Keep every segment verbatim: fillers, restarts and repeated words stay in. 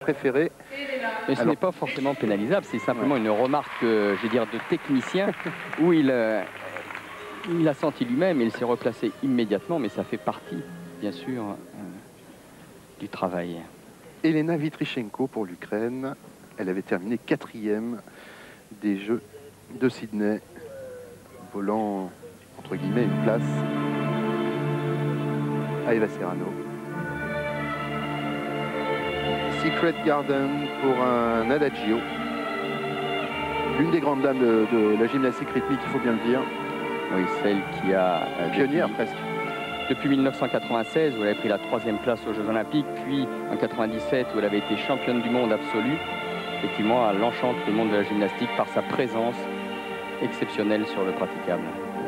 préféré. Mais ce n'est pas forcément pénalisable, c'est simplement ouais. une remarque, euh, je vais dire, de technicien, où il, euh, il a senti lui-même et il s'est replacé immédiatement, mais ça fait partie, bien sûr, euh, du travail. Elena Vitrichenko pour l'Ukraine, elle avait terminé quatrième des Jeux de Sydney, volant, entre guillemets, une place à Eva Serrano. Secret Garden pour un adagio. L'une des grandes dames de, de la gymnastique rythmique, il faut bien le dire. Oui, celle qui a... Euh, pionnière depuis, presque. Depuis mille neuf cent quatre-vingt-seize, où elle avait pris la troisième place aux Jeux Olympiques, puis en quatre-vingt-dix-sept, où elle avait été championne du monde absolue. Effectivement, elle enchante le monde de la gymnastique par sa présence exceptionnelle sur le praticable.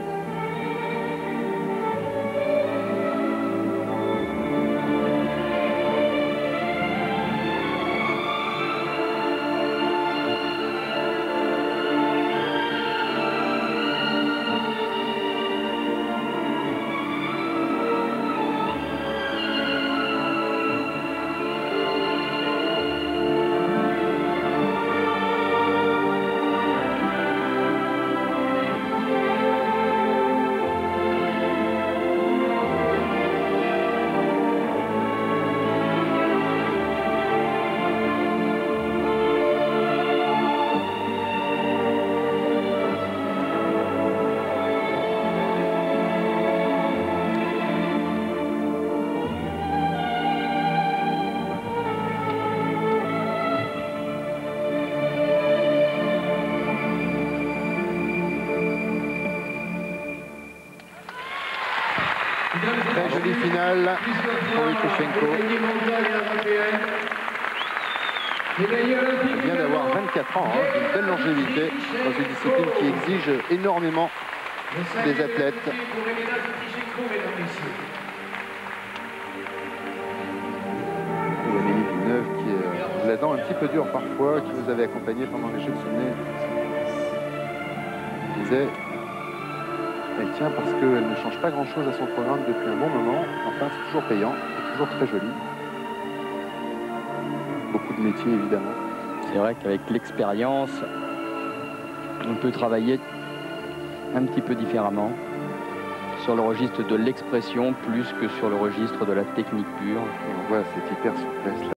Très jolie finale pour Vitrichenko. Elle vient d'avoir vingt-quatre ans, hein, une belle longévité dans une discipline qui exige énormément des athlètes. Et Amélie Villeneuve qui est la dent un petit peu dure parfois, qui vous avait accompagné pendant les Jeux de Sydney, disait... Elle tient parce qu'elle ne change pas grand-chose à son programme depuis un bon moment. Enfin, c'est toujours payant et toujours très joli. Beaucoup de métiers, évidemment. C'est vrai qu'avec l'expérience, on peut travailler un petit peu différemment sur le registre de l'expression plus que sur le registre de la technique pure. Et on voit cette hyper souplesse là.